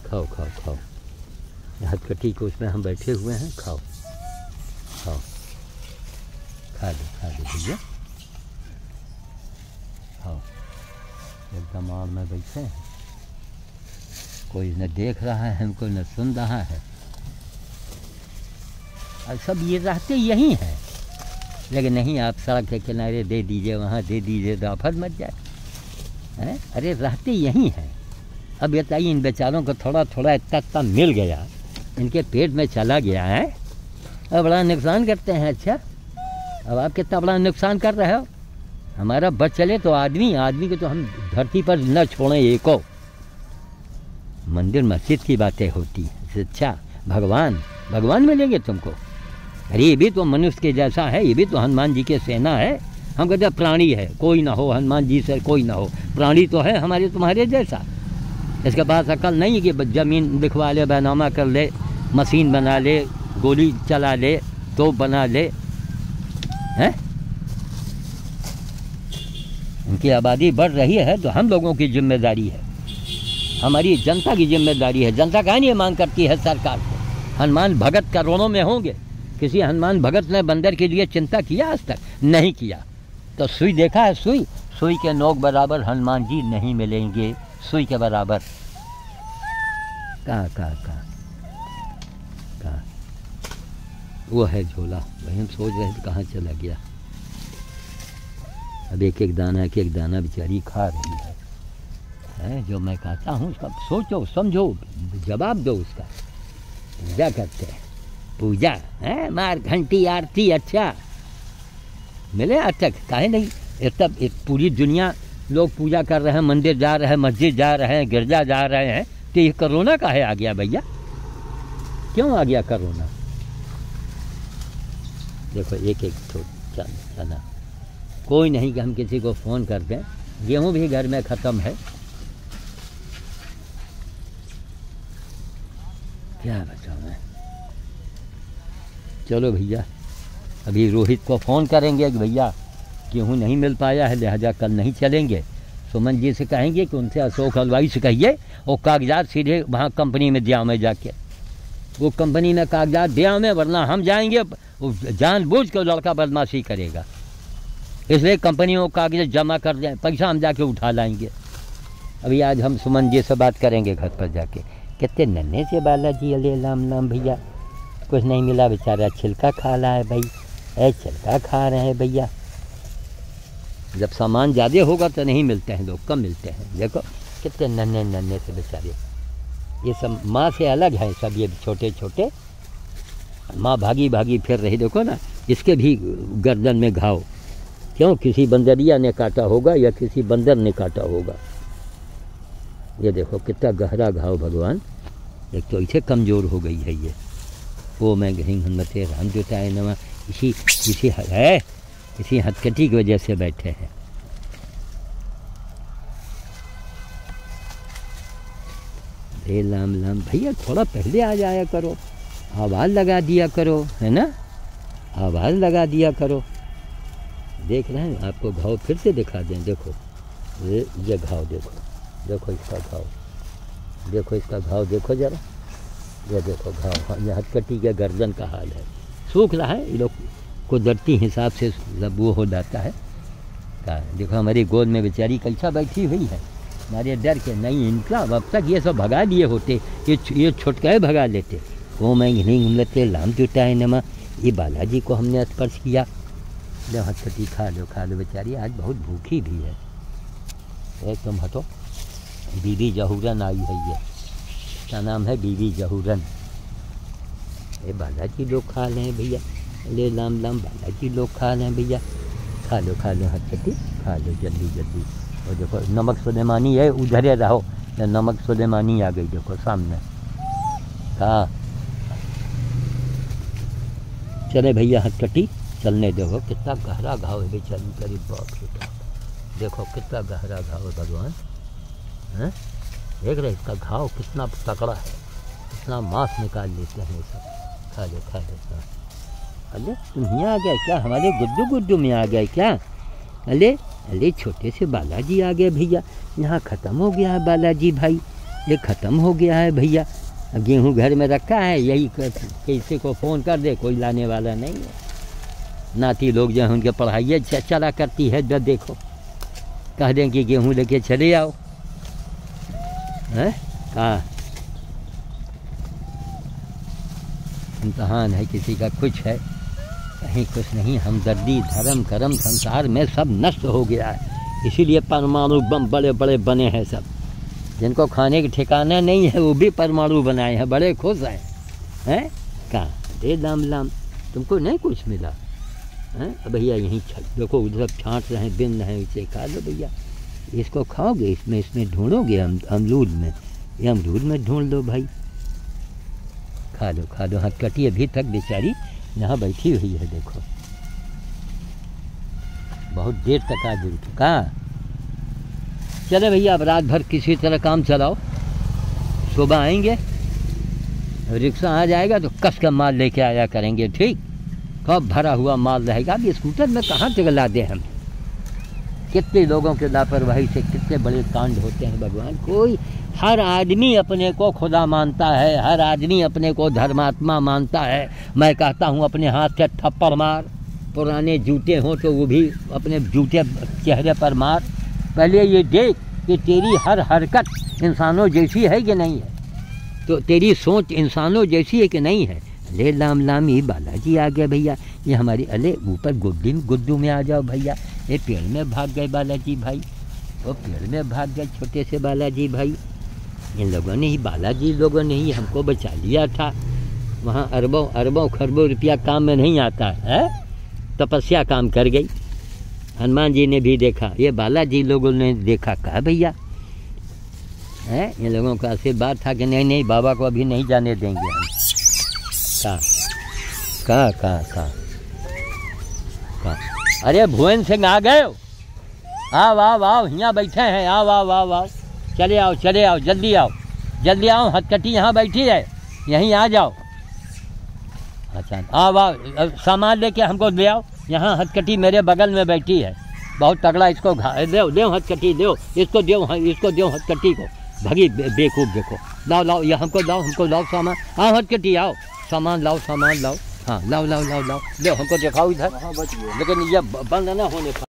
खाओ खाओ खाओ, हथकटी को उसमें हम बैठे हुए हैं, खाओ खाओ, खा दो भैया, खाओ। एकदम आड़ में बैठे हैं, कोई न देख रहा है हमको, न सुन रहा है, और सब ये रहते यही हैं। लेकिन नहीं, आप सड़क के किनारे दे दीजिए, वहाँ दे दीजिए तो आफत मच जाए हैं। अरे रहते यही हैं। अब बताइए, इन बेचारों को थोड़ा थोड़ा इतना मिल गया, इनके पेट में चला गया है, अब बड़ा नुकसान करते हैं। अच्छा, अब आप कितना बड़ा नुकसान कर रहे हो। हमारा बच चले तो आदमी को तो हम धरती पर न छोड़ें एको। मंदिर मस्जिद की बातें होती हैं। अच्छा, भगवान मिलेंगे तुमको। अरे ये भी तो मनुष्य के जैसा है, ये भी तो हनुमान जी के सेना है। हम कहते हैं प्राणी है, कोई ना हो, हनुमान जी से कोई ना हो, प्राणी तो है हमारे तुम्हारे जैसा। इसके पास अकल नहीं कि ज़मीन लिखवा ले, बैनामा कर ले, मशीन बना ले, गोली चला ले, तोप बना ले हैं। उनकी आबादी बढ़ रही है तो हम लोगों की जिम्मेदारी है, हमारी जनता की जिम्मेदारी है। जनता काहे नहीं मांग करती है सरकार को। हनुमान भगत करोड़ों में होंगे, किसी हनुमान भगत ने बंदर के लिए चिंता किया आज तक? नहीं किया। तो सुई देखा है, सुई के नोक बराबर हनुमान जी नहीं मिलेंगे, सुई के बराबर। कहाँ वो है झोला, वही हम सोच रहे थे कहाँ चला गया। अब एक एक दाना बेचारी खा रही है। जो मैं कहता हूँ उसका सोचो, समझो, जवाब दो उसका। पूजा करते हैं, पूजा है, मार घंटी आरती, अच्छा मिले आज तक? काहे नहीं? एक पूरी दुनिया लोग पूजा कर रहे हैं, मंदिर जा रहे हैं, मस्जिद जा रहे हैं, गिरजा जा रहे हैं, तो ये कोरोना काहे आ गया भैया? क्यों आ गया कोरोना? देखो एक चना, कोई नहीं कि हम किसी को फ़ोन कर दें। गेहूँ भी घर में ख़त्म है, क्या बताऊँ मैं। चलो भैया, अभी रोहित को फ़ोन करेंगे कि भैया गेहूँ नहीं मिल पाया है, लिहाजा कल नहीं चलेंगे। सुमन जी से कहेंगे कि उनसे अशोक हलवाई से कहिए वो कागजात सीधे वहाँ कंपनी में दिया में जाके, वो कंपनी में कागजात दिया में, वरना हम जाएंगे वो जानबूझ के लड़का बदमाशी करेगा, इसलिए कंपनी वो कागजात जमा कर दें, पैसा हम जाके उठा लाएंगे। अभी आज हम सुमन जी से बात करेंगे घर पर जाके। कितने नन्हे से बालाजी अले लाम भैया, कुछ नहीं मिला बेचारा, छिलका खा रहा है भाई, छिलका खा रहे हैं भैया। जब सामान ज़्यादा होगा तो नहीं मिलते हैं लोग, कम मिलते हैं। देखो कितने नन्हे से बेचारे, ये सब माँ से अलग है सब, ये छोटे छोटे। माँ भागी फिर रही, देखो ना, इसके भी गर्दन में घाव, क्यों? किसी बंदरिया ने काटा होगा या किसी बंदर ने काटा होगा। ये देखो कितना गहरा घाव भगवान, एक तो इसे कमज़ोर हो गई है ये। वो मैं गहीं हनुमते राम जुटाए नवा, इसी हथकटी की वजह से बैठे हैं। हे लाम भैया, थोड़ा पहले आ जाया करो, आवाज़ लगा दिया करो, है ना, आवाज़ लगा दिया करो। देख रहे हैं, आपको घाव फिर से दिखा दें। देखो ये घाव, देखो इसका घाव, देखो इसका घाव, देखो ज़रा, ये देखो घाव, ये हथकटी के गर्दन का हाल है। सूख रहा है, ये लोग कुदरती हिसाब से वो हो जाता है। देखो हमारी गोद में बेचारी कैसा बैठी हुई है, हमारे डर के नहीं। इनका अब तक ये सब भगा दिए होते, ये छुटकाए भगा लेते। वो मैं नहीं लेते लाम जुटाए नमा, ये बालाजी को हमने स्पर्श किया। लो हथकटी खा लो बेचारी, आज बहुत भूखी भी है। तुम हटो, बीबी जहूरन आई है, ये क्या नाम है, बीबी जहूरन। ये बालाजी लोग खा लें भैया, ले लाम बालाजी लोग खा लें भैया। खा लो हथकटी, खा लो जल्दी। और देखो नमक सुलेमानी है, उधरे रहो, नमक सुलेमानी आ गई, देखो सामने। हाँ चले भैया, हथकटी चलने देखो, कितना गहरा घाव है बेचारी, करीब बाप रे बाप। देखो कितना गहरा घाव है भगवान, हैं? देख रहे इसका घाव कितना तकड़ा है, कितना मांस निकाल लेते हैं सब। खा लो। अरे तुम यहाँ आ गए क्या? हमारे गुड्डू में आ गए क्या? अरे छोटे से बालाजी आ गए भैया, यहाँ ख़त्म हो गया है बालाजी भाई। ये ख़त्म हो गया है भैया। अब गेहूँ घर में रखा है, यही किसी को फ़ोन कर दे, कोई लाने वाला नहीं है। नाती लोग जो हैं उनके पढ़ाई चला करती है, जब देखो कह दें कि गेहूँ लेके चले आओ, हैं कहाँ इम्तहान है, किसी का कुछ है, कहीं कुछ नहीं। हमदर्दी, धर्म, कर्म संसार में सब नष्ट हो गया है। इसीलिए परमाणु बम बड़े बड़े बने हैं सब। जिनको खाने के ठिकाना नहीं है वो भी परमाणु बनाए हैं, बड़े खुश हैं। कहाँ दे दाम लाम, तुमको नहीं कुछ मिला हैं? भैया यहीं देखो उधर छाँट रहे हैं, बिन रहे हैं, इसे खा लो भैया। इसको खाओगे, इसमें ढूंढोगे अमरूद में, ये अमरूद में ढूंढ लो भाई, खा लो। हथकटी अभी तक बेचारी यहाँ बैठी हुई है, देखो बहुत देर तक आ गई। कहाँ चले भैया, अब रात भर किसी तरह काम चलाओ, सुबह आएंगे, रिक्शा आ जाएगा तो कस का माल लेके आया करेंगे, ठीक। कब भरा हुआ माल रहेगा। अब स्कूटर में कहाँ तक ला दें हम। कितने लोगों के लापरवाही से कितने बड़े कांड होते हैं भगवान। कोई, हर आदमी अपने को खुदा मानता है, हर आदमी अपने को धर्मात्मा मानता है। मैं कहता हूँ अपने हाथ से थप्पड़ मार, पुराने जूते हों तो वो भी अपने जूते चेहरे पर मार। पहले ये देख कि तेरी हर हरकत इंसानों जैसी है कि नहीं है, तो तेरी सोच इंसानों जैसी है कि नहीं है। ले लाम लाम, ये बालाजी आ गया भैया, ये हमारी अले ऊपर गुड्डू में आ जाओ भैया। ये पेड़ में भाग गए बालाजी भाई, वो पेड़ में भाग गए छोटे से बालाजी भाई। इन लोगों ने ही, बालाजी लोगों ने ही हमको बचा लिया था। वहाँ अरबों खरबों रुपया काम में नहीं आता है, तपस्या काम कर गई। हनुमान जी ने भी देखा, ये बालाजी लोगों ने देखा, कहा भैया है, इन लोगों का आशीर्वाद था कि नहीं बाबा को अभी नहीं जाने देंगे हम। कहाँ अरे भुवन सिंह आ गए, आओ यहाँ बैठे हैं, आओ चले आओ जल्दी आओ, हथकटी यहाँ बैठी है, यहीं आ जाओ। अच्छा आओ, सामान लेके हमको ले आओ, यहाँ हथकटी मेरे बगल में बैठी है, बहुत तगड़ा। इसको दो हथकटी, इसको दो हथकटी को, भगी बेवकूफ़ देखो। लाओ ये हमको लाओ सामान, आओ हथकटी आओ, सामान लाओ, हाँ लाओ, हमको दिखाओ इधर, लेकिन ये बंद ना होने